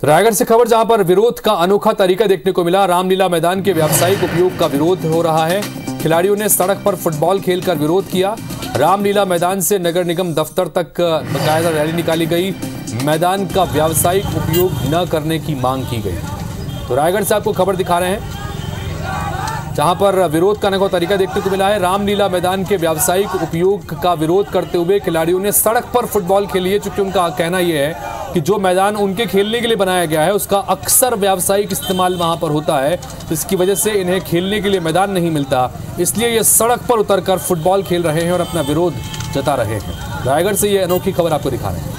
तो रायगढ़ से खबर जहां पर विरोध का अनोखा तरीका देखने को मिला। रामलीला मैदान के व्यावसायिक उपयोग का विरोध हो रहा है। खिलाड़ियों ने सड़क पर फुटबॉल खेलकर विरोध किया। रामलीला मैदान से नगर निगम दफ्तर तक बकायदा रैली निकाली गई। मैदान का व्यावसायिक उपयोग न करने की मांग की गई। तो रायगढ़ से आपको खबर दिखा रहे हैं जहां पर विरोध का अनोखा तरीका देखने को मिला है। रामलीला मैदान के व्यावसायिक उपयोग का विरोध करते हुए खिलाड़ियों ने सड़क पर फुटबॉल खेली है, चूंकि उनका कहना यह है कि जो मैदान उनके खेलने के लिए बनाया गया है उसका अक्सर व्यावसायिक इस्तेमाल वहां पर होता है। इसकी वजह से इन्हें खेलने के लिए मैदान नहीं मिलता, इसलिए ये सड़क पर उतरकर फुटबॉल खेल रहे हैं और अपना विरोध जता रहे हैं। रायगढ़ से ये अनोखी खबर आपको दिखा रहे हैं।